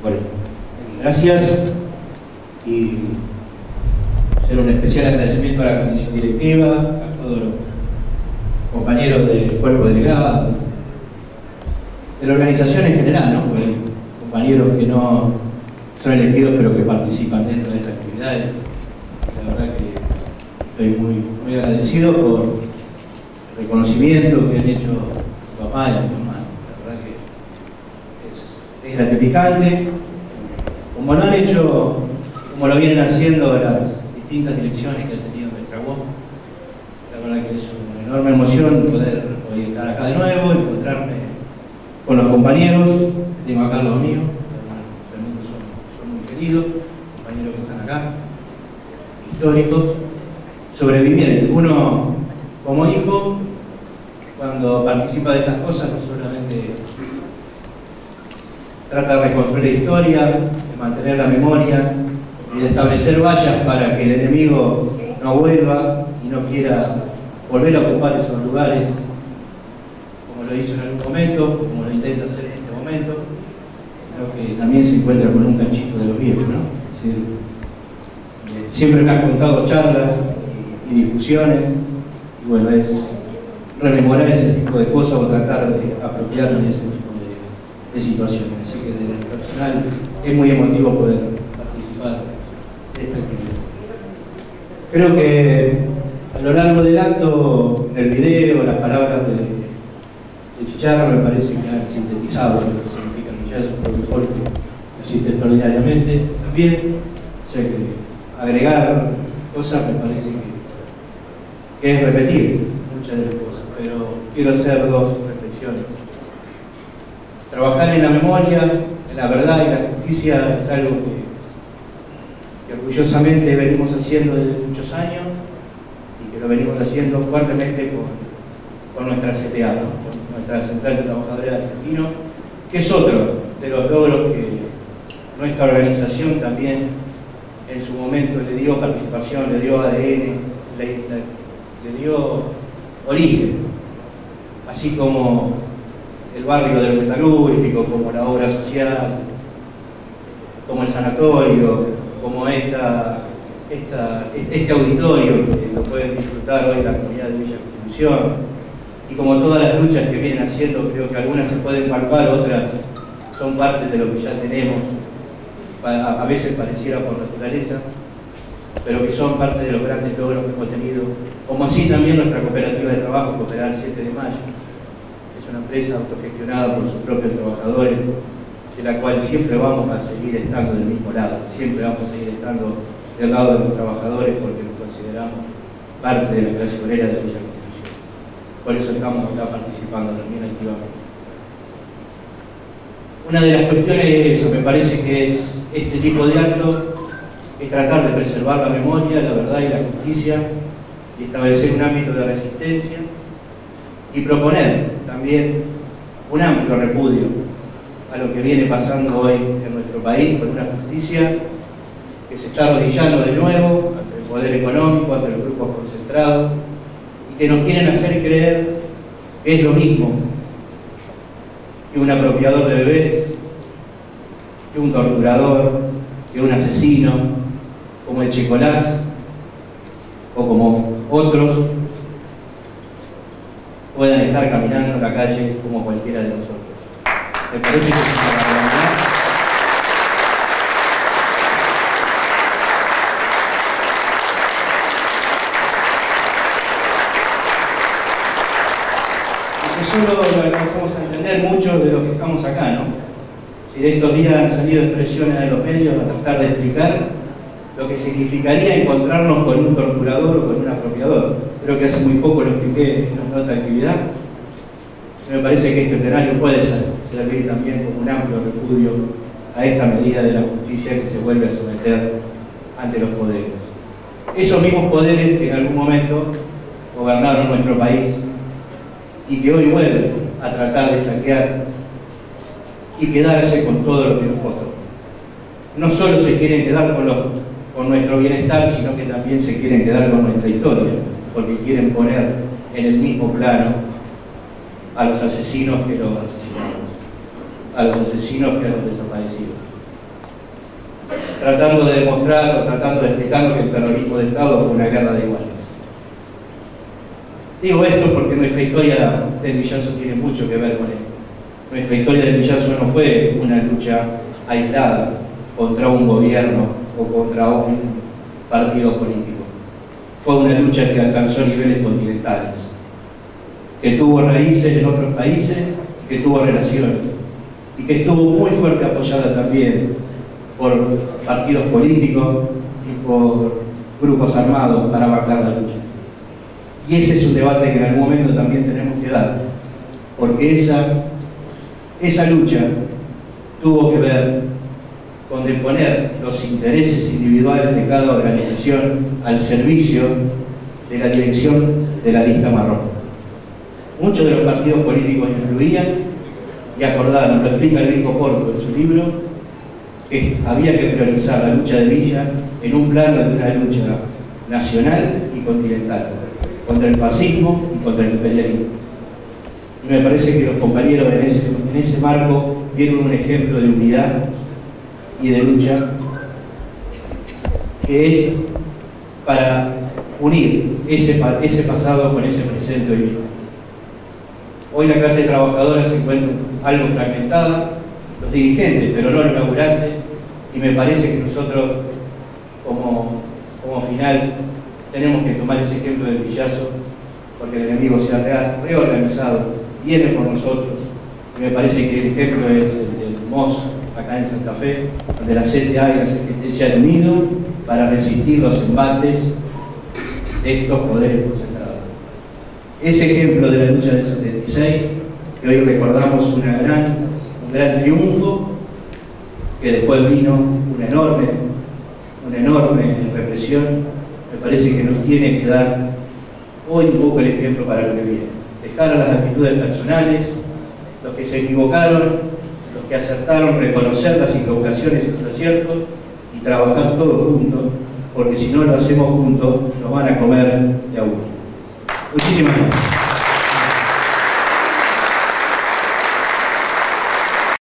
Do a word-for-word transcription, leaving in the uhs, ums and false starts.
Bueno, gracias y hacer un especial agradecimiento a la comisión directiva, a todos los compañeros del cuerpo delegado, de la organización en general, ¿no? Porque hay compañeros que no son elegidos pero que participan dentro de estas actividades. La verdad que estoy muy, muy agradecido por el reconocimiento que han hecho su papá y mi mamá. La verdad que es, es gratificante, como lo han hecho, como lo vienen haciendo las distintas direcciones que ha tenido nuestra voz. La verdad que es una enorme emoción poder hoy estar acá de nuevo, encontrarme con los compañeros que tengo acá al lado mío, realmente son, son muy queridos, compañeros que están acá, históricos, sobrevivientes. Uno, como hijo, cuando participa de estas cosas, no solamente trata de reconstruir la historia, de mantener la memoria y de establecer vallas para que el enemigo no vuelva y no quiera volver a ocupar esos lugares, como lo hizo en algún momento, como lo intenta hacer en este momento, sino que también se encuentra con un cachito de los viejos, ¿no? Es decir, eh, siempre me han contado charlas y, y discusiones, y bueno, es rememorar ese tipo de cosas o tratar de apropiarnos de ese tipo de, de situaciones. Así que desde el personal es muy emotivo poder participar de esta actividad. Creo que a lo largo del acto, en el video, las palabras de, de Chicharra me parece que han sintetizado lo que significa ya es un protocolo que existe extraordinariamente. También, o sea que agregar cosas me parece que, que es repetir muchas de las cosas, pero quiero hacer dos reflexiones. Trabajar en la memoria, en la verdad y la justicia es algo que, que orgullosamente venimos haciendo desde muchos años, que lo venimos haciendo fuertemente con, con nuestra C T A, ¿no? Con nuestra Central de Trabajadores Argentinos, que es otro de los logros que nuestra organización también en su momento le dio participación, le dio A D N, le, le, le dio origen, así como el barrio del metalúrgico, como la obra social, como el sanatorio, como esta Esta, este auditorio que lo pueden disfrutar hoy la comunidad de Villa Constitución, y como todas las luchas que vienen haciendo, creo que algunas se pueden palpar, otras son parte de lo que ya tenemos, a, a veces pareciera por naturaleza, pero que son parte de los grandes logros que hemos tenido, como así también nuestra cooperativa de trabajo, Cooperar siete de mayo, es una empresa autogestionada por sus propios trabajadores, de la cual siempre vamos a seguir estando del mismo lado, siempre vamos a seguir estando del lado de los trabajadores porque nos consideramos parte de la clase obrera de Villa Constitución. Por eso estamos acá participando también activamente. Una de las cuestiones es eso, me parece que es este tipo de acto, es tratar de preservar la memoria, la verdad y la justicia, y establecer un ámbito de resistencia, y proponer también un amplio repudio a lo que viene pasando hoy en nuestro país con una justicia que se está arrodillando de nuevo ante el poder económico, ante los grupos concentrados, y que nos quieren hacer creer que es lo mismo que un apropiador de bebés, que un torturador, que un asesino, como el Chicolás, o como otros, puedan estar caminando en la calle como cualquiera de nosotros. Me parece que es una barbaridad. Solo lo alcanzamos a entender muchos de los que estamos acá, ¿no? Si de estos días han salido expresiones de los medios a tratar de explicar lo que significaría encontrarnos con un torturador o con un apropiador. Creo que hace muy poco lo expliqué en otra actividad. Me parece que este plenario puede servir también como un amplio repudio a esta medida de la justicia que se vuelve a someter ante los poderes. Esos mismos poderes que en algún momento gobernaron nuestro país y que hoy vuelven a tratar de saquear y quedarse con todo lo que nos costó. No solo se quieren quedar con, lo, con nuestro bienestar, sino que también se quieren quedar con nuestra historia, porque quieren poner en el mismo plano a los asesinos que los asesinamos, a los asesinos que a los desaparecidos. tratando de demostrar o tratando de explicar que el terrorismo de Estado fue una guerra de iguales. Digo esto porque nuestra historia del Villazo tiene mucho que ver con esto. Nuestra historia del Villazo no fue una lucha aislada contra un gobierno o contra un partido político. Fue una lucha que alcanzó niveles continentales, que tuvo raíces en otros países, que tuvo relaciones y que estuvo muy fuerte apoyada también por partidos políticos y por grupos armados para bancar la lucha. Y ese es un debate que en algún momento también tenemos que dar, porque esa, esa lucha tuvo que ver con de poner los intereses individuales de cada organización al servicio de la dirección de la lista marrón. Muchos de los partidos políticos influían y acordaron, lo explica Enrico Porto en su libro, que había que priorizar la lucha de Villa en un plano de una lucha nacional y continental, contra el fascismo y contra el imperialismo. Y me parece que los compañeros en ese, en ese marco dieron un ejemplo de unidad y de lucha que es para unir ese, ese pasado con ese presente hoy mismo. Hoy la clase trabajadora se encuentra algo fragmentada, los dirigentes, pero no los laburantes, y me parece que nosotros, como, como final, tenemos que tomar ese ejemplo del Villazo, porque el enemigo se ha reorganizado, viene por nosotros, y me parece que el ejemplo es el del M O S, acá en Santa Fe, donde la C T A y la C G T se han unido para resistir los embates de estos poderes concentrados. Ese ejemplo de la lucha del setenta y seis, que hoy recordamos una gran, un gran triunfo, que después vino una enorme, una enorme represión, me parece que nos tiene que dar hoy un poco el ejemplo para lo que viene. Dejar a las actitudes personales, los que se equivocaron, los que acertaron, reconocer las equivocaciones y los aciertos y trabajar todos juntos, porque si no lo hacemos juntos, nos van a comer de a uno. Muchísimas gracias.